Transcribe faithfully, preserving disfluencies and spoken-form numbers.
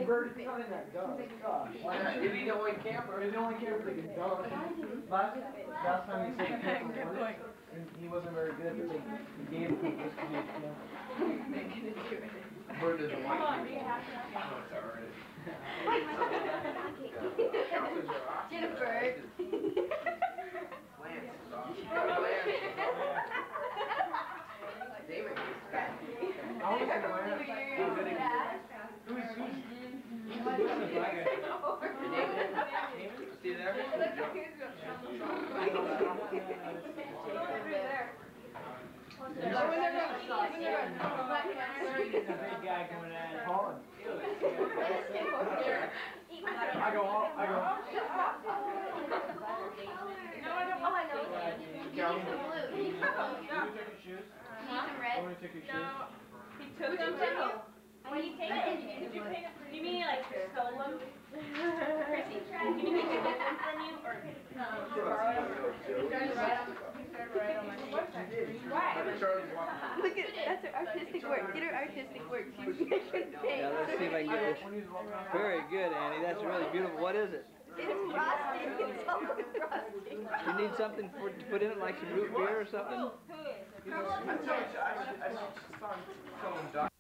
Bird, he's not in that dunk. Gosh. Why not? Is he the only camper? He's the only camper that can dunk. Last, last time he said he can't play, he wasn't very good, but they, he gave him just to be, you know. Bird doesn't like it. Jennifer. David. I want to say Lance. Who's, who's? See there? I go off, I go off. No, I don't. Oh, I know. He's some blue. He's some blue. He's some red. Want to take your shoes? He took them from you. When you take them, did you pay them? You mean like stole them? Chrissy, you mean he took them from you or no? Borrowed them? He started right on. He started right on my face. Why? Look at that's her artistic work. Get her artistic work. She's making things. Yeah, let's see if I can get this. Very good, Annie. That's really beautiful. What is it? It's frosting. It's all frosting. You need something for, to put in it, like some root beer or something? Who is? I told you, I should, I should start telling Doc.